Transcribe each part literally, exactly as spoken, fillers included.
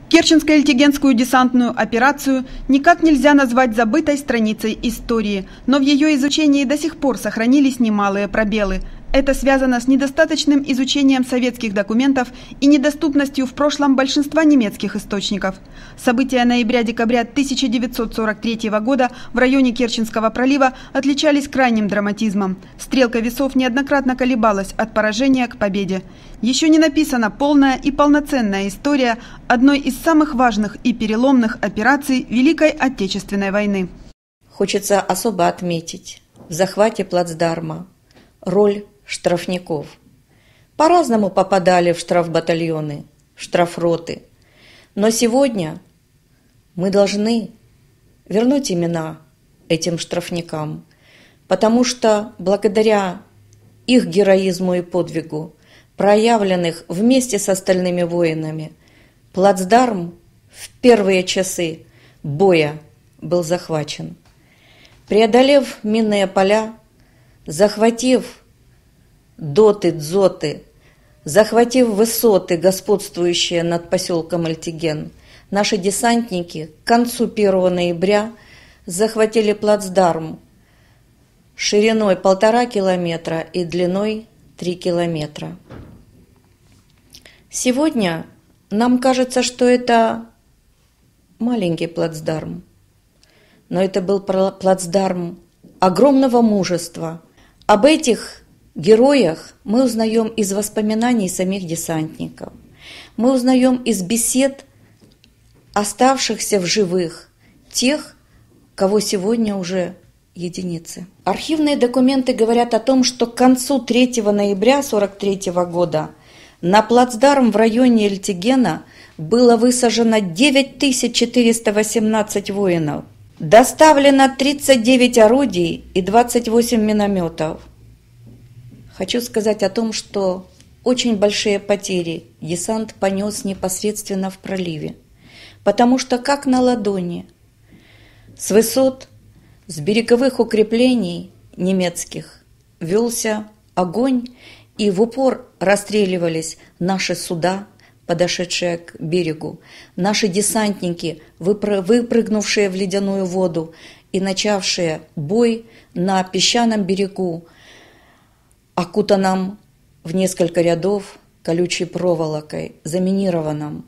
Керченско-Эльтигенскую десантную операцию никак нельзя назвать забытой страницей истории, но в ее изучении до сих пор сохранились немалые пробелы. Это связано с недостаточным изучением советских документов и недоступностью в прошлом большинства немецких источников. События ноября-декабря тысяча девятьсот сорок третьего года в районе Керченского пролива отличались крайним драматизмом. Стрелка весов неоднократно колебалась от поражения к победе. Еще не написана полная и полноценная история одной из самых важных и переломных операций Великой Отечественной войны. Хочется особо отметить в захвате плацдарма роль штрафников. По-разному попадали в штрафбатальоны, в штрафроты. Но сегодня мы должны вернуть имена этим штрафникам, потому что благодаря их героизму и подвигу, проявленных вместе с остальными воинами, плацдарм в первые часы боя был захвачен. Преодолев минные поля, захватив доты, дзоты, захватив высоты, господствующие над поселком Эльтиген, наши десантники к концу первого ноября захватили плацдарм шириной полтора километра и длиной три километра. Сегодня нам кажется, что это маленький плацдарм, но это был плацдарм огромного мужества. Об этих героях мы узнаем из воспоминаний самих десантников. Мы узнаем из бесед оставшихся в живых, тех, кого сегодня уже единицы. Архивные документы говорят о том, что к концу третьего ноября сорок третьего года на плацдарм в районе Эльтигена было высажено девять тысяч четыреста восемнадцать воинов. Доставлено тридцать девять орудий и двадцать восемь минометов. Хочу сказать о том, что очень большие потери десант понес непосредственно в проливе, потому что как на ладони, с высот, с береговых укреплений немецких велся огонь, и в упор расстреливались наши суда, подошедшие к берегу, наши десантники, выпрыгнувшие в ледяную воду и начавшие бой на песчаном берегу, окутанном в несколько рядов колючей проволокой, заминированном.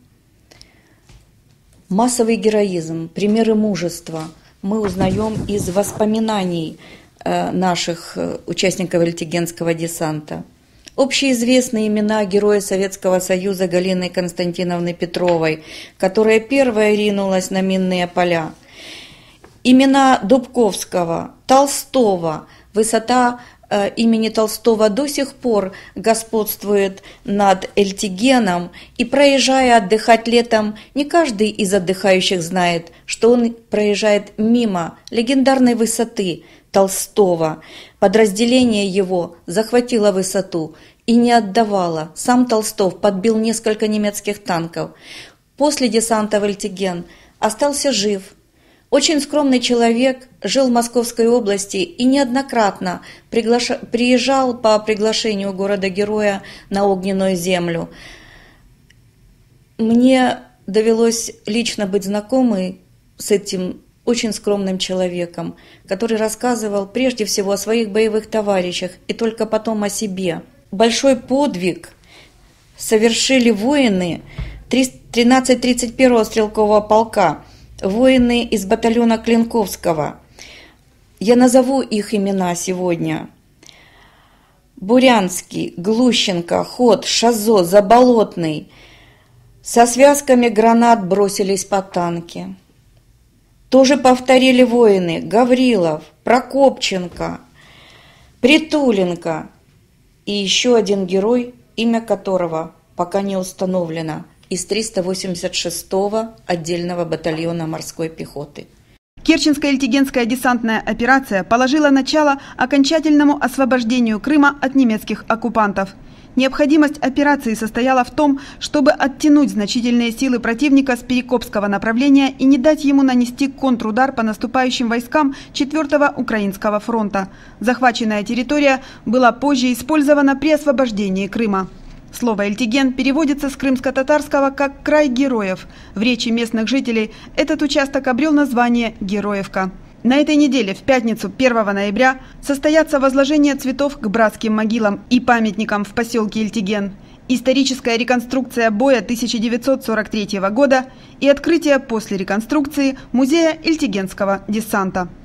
Массовый героизм, примеры мужества мы узнаем из воспоминаний наших участников Эльтигенского десанта. Общеизвестные имена героя Советского Союза Галины Константиновны Петровой, которая первая ринулась на минные поля. Имена Дубковского, Толстого. Высота э, имени Толстого до сих пор господствует над Эльтигеном. И проезжая отдыхать летом, не каждый из отдыхающих знает, что он проезжает мимо легендарной высоты Толстого. Подразделение его захватило высоту и не отдавало. Сам Толстов подбил несколько немецких танков. После десанта в Эльтиген остался жив. Очень скромный человек, жил в Московской области и неоднократно приглаша... приезжал по приглашению города-героя на огненную землю. Мне довелось лично быть знакомой с этим очень скромным человеком, который рассказывал прежде всего о своих боевых товарищах и только потом о себе. Большой подвиг совершили воины тринадцать тридцать первого стрелкового полка, воины из батальона Клинковского. Я назову их имена сегодня. Бурянский, Глущенко, Ход, Шазо, Заболотный со связками гранат бросились под танки. Тоже повторили воины Гаврилов, Прокопченко, Притуленко и еще один герой, имя которого пока не установлено, из триста восемьдесят шестого отдельного батальона морской пехоты. Керченско-Эльтигенская десантная операция положила начало окончательному освобождению Крыма от немецких оккупантов. Необходимость операции состояла в том, чтобы оттянуть значительные силы противника с Перекопского направления и не дать ему нанести контрудар по наступающим войскам четвёртого Украинского фронта. Захваченная территория была позже использована при освобождении Крыма. Слово «Эльтиген» переводится с крымско-татарского как «край героев». В речи местных жителей этот участок обрел название «Героевка». На этой неделе, в пятницу, первого ноября, состоятся возложение цветов к братским могилам и памятникам в поселке Эльтиген, историческая реконструкция боя тысяча девятьсот сорок третьего года и открытие после реконструкции музея Эльтигенского десанта.